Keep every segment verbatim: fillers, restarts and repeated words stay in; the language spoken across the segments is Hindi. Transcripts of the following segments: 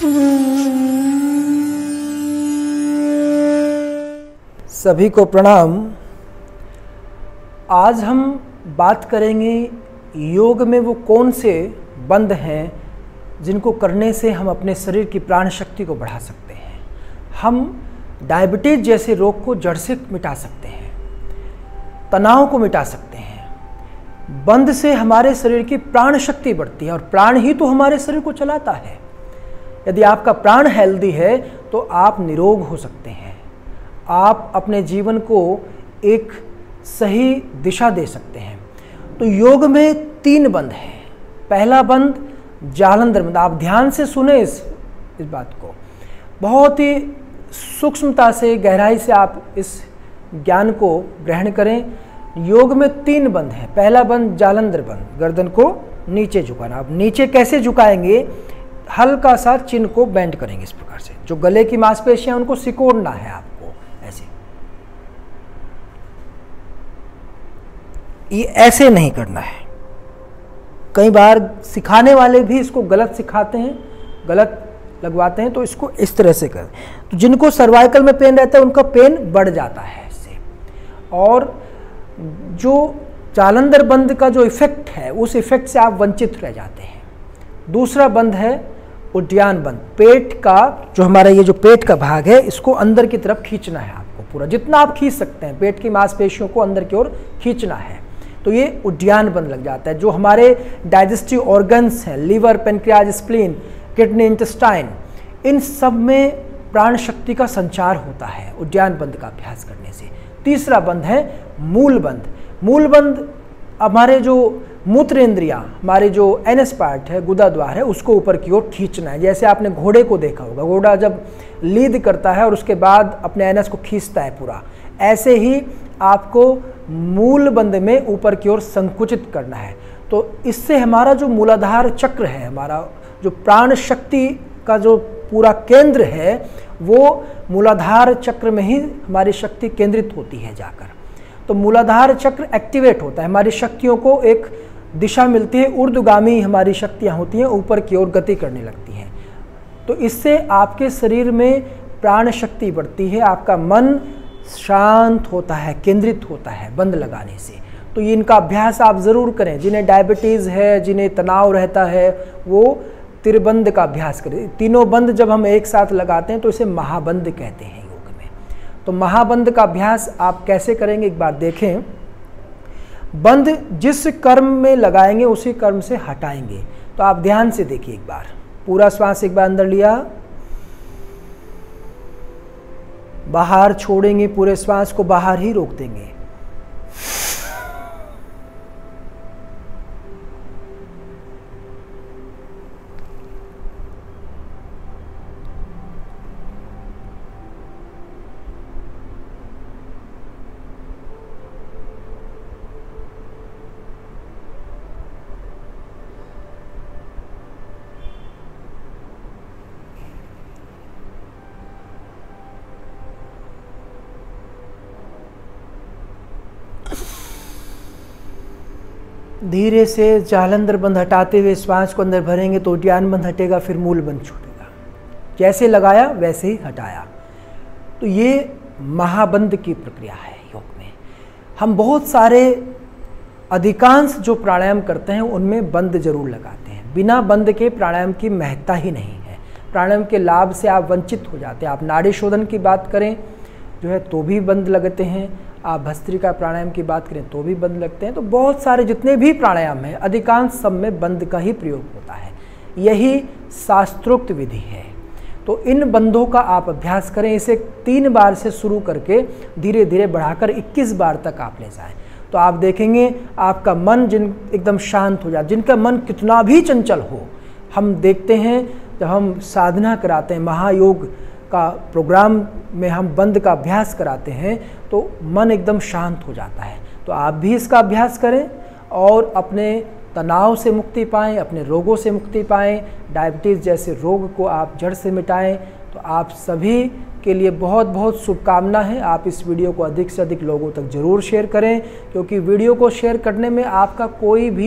सभी को प्रणाम। आज हम बात करेंगे योग में वो कौन से बंद हैं जिनको करने से हम अपने शरीर की प्राण शक्ति को बढ़ा सकते हैं। हम डायबिटीज़ जैसे रोग को जड़ से मिटा सकते हैं, तनाव को मिटा सकते हैं। बंद से हमारे शरीर की प्राण शक्ति बढ़ती है और प्राण ही तो हमारे शरीर को चलाता है। यदि आपका प्राण हेल्दी है तो आप निरोग हो सकते हैं, आप अपने जीवन को एक सही दिशा दे सकते हैं। तो योग में तीन बंद हैं। पहला बंद जालंधर बंद। आप ध्यान से सुने इस इस बात को, बहुत ही सूक्ष्मता से, गहराई से आप इस ज्ञान को ग्रहण करें। योग में तीन बंद हैं। पहला बंद जालंधर बंद, गर्दन को नीचे झुकाना। आप नीचे कैसे झुकाएंगे? हल्का सा चिन्ह को बेंड करेंगे इस प्रकार से। जो गले की मांसपेशियां उनको सिकोड़ना है आपको, ऐसे। ये ऐसे नहीं करना है। कई बार सिखाने वाले भी इसको गलत सिखाते हैं, गलत लगवाते हैं, तो इसको इस तरह से करें। तो जिनको सर्वाइकल में पेन रहता है उनका पेन बढ़ जाता है इससे। और जो जालंधर बंद का जो इफेक्ट है, उस इफेक्ट से आप वंचित रह जाते हैं। दूसरा बंद है उद्यान बंद। पेट का जो हमारा ये जो पेट का भाग है, इसको अंदर की तरफ खींचना है आपको पूरा, जितना आप खींच सकते हैं। पेट की मांसपेशियों को अंदर की ओर खींचना है, तो ये उद्यान बंद लग जाता है। जो हमारे डाइजेस्टिव ऑर्गन्स हैं, liver, pancreas, spleen, kidney, intestine, इन सब में प्राण शक्ति का संचार होता है उद्यान बंद का अभ्यास करने से। तीसरा बंद है मूल बंद। मूल बंद हमारे जो मूत्र इंद्रियां, हमारे जो एनएस पार्ट है, गुदा द्वार है, उसको ऊपर की ओर खींचना है। जैसे आपने घोड़े को देखा होगा, घोड़ा जब लीद करता है और उसके बाद अपने एनएस को खींचता है पूरा, ऐसे ही आपको मूल बंद में ऊपर की ओर संकुचित करना है। तो इससे हमारा जो मूलाधार चक्र है, हमारा जो प्राण शक्ति का जो पूरा केंद्र है, वो मूलाधार चक्र में ही हमारी शक्ति केंद्रित होती है जाकर। तो मूलाधार चक्र एक्टिवेट होता है, हमारी शक्तियों को एक दिशा मिलती है, ऊर्ध्वगामी हमारी शक्तियाँ होती हैं, ऊपर की ओर गति करने लगती हैं। तो इससे आपके शरीर में प्राण शक्ति बढ़ती है, आपका मन शांत होता है, केंद्रित होता है बंद लगाने से। तो ये इनका अभ्यास आप ज़रूर करें। जिन्हें डायबिटीज़ है, जिन्हें तनाव रहता है, वो त्रिबंध का अभ्यास करें। तीनों बंद जब हम एक साथ लगाते हैं तो इसे महाबंद कहते हैं योग में। तो महाबंद का अभ्यास आप कैसे करेंगे एक बार देखें। बंद जिस कर्म में लगाएंगे उसी कर्म से हटाएंगे। तो आप ध्यान से देखिए एक बार। पूरा श्वास एक बार अंदर लिया, बाहर छोड़ेंगे, पूरे श्वास को बाहर ही रोक देंगे। धीरे से जालंधर बंद हटाते हुए श्वास को अंदर भरेंगे तो उद्यान बंद हटेगा, फिर मूल बंद छूटेगा। जैसे लगाया वैसे ही हटाया। तो ये महाबंद की प्रक्रिया है योग में। हम बहुत सारे अधिकांश जो प्राणायाम करते हैं उनमें बंद जरूर लगाते हैं। बिना बंद के प्राणायाम की महत्ता ही नहीं है। प्राणायाम के लाभ से आप वंचित हो जाते हैं। आप नाड़ी शोधन की बात करें जो है तो भी बंद लगते हैं, आप भस्त्रिका प्राणायाम की बात करें तो भी बंद लगते हैं। तो बहुत सारे जितने भी प्राणायाम हैं अधिकांश सब में बंद का ही प्रयोग होता है। यही शास्त्रोक्त विधि है। तो इन बंदों का आप अभ्यास करें। इसे तीन बार से शुरू करके धीरे धीरे बढ़ाकर इक्कीस बार तक आप ले जाएं। तो आप देखेंगे आपका मन जिन एकदम शांत हो जाए। जिनका मन कितना भी चंचल हो, हम देखते हैं जब हम साधना कराते हैं, महायोग का प्रोग्राम में हम बंद का अभ्यास कराते हैं तो मन एकदम शांत हो जाता है। तो आप भी इसका अभ्यास करें और अपने तनाव से मुक्ति पाएं, अपने रोगों से मुक्ति पाएं, डायबिटीज़ जैसे रोग को आप जड़ से मिटाएं। तो आप सभी के लिए बहुत बहुत शुभकामना है। आप इस वीडियो को अधिक से अधिक लोगों तक ज़रूर शेयर करें, क्योंकि वीडियो को शेयर करने में आपका कोई भी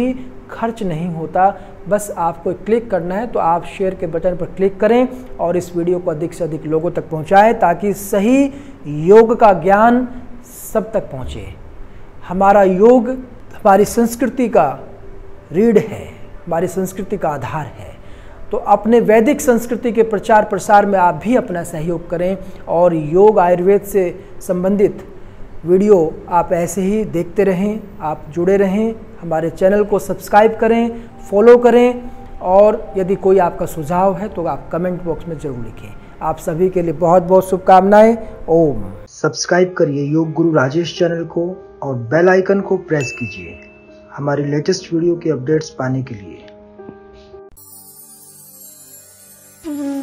खर्च नहीं होता, बस आपको क्लिक करना है। तो आप शेयर के बटन पर क्लिक करें और इस वीडियो को अधिक से अधिक लोगों तक पहुंचाएं ताकि सही योग का ज्ञान सब तक पहुंचे। हमारा योग हमारी संस्कृति का रीढ़ है, हमारी संस्कृति का आधार है। तो अपने वैदिक संस्कृति के प्रचार प्रसार में आप भी अपना सहयोग करें और योग आयुर्वेद से संबंधित वीडियो आप ऐसे ही देखते रहें, आप जुड़े रहें। हमारे चैनल को सब्सक्राइब करें, फॉलो करें और यदि कोई आपका सुझाव है तो आप कमेंट बॉक्स में ज़रूर लिखें। आप सभी के लिए बहुत बहुत शुभकामनाएं। ओम। सब्सक्राइब करिए योग गुरु राजेश चैनल को और बेल आइकन को प्रेस कीजिए हमारी लेटेस्ट वीडियो के अपडेट्स पाने के लिए।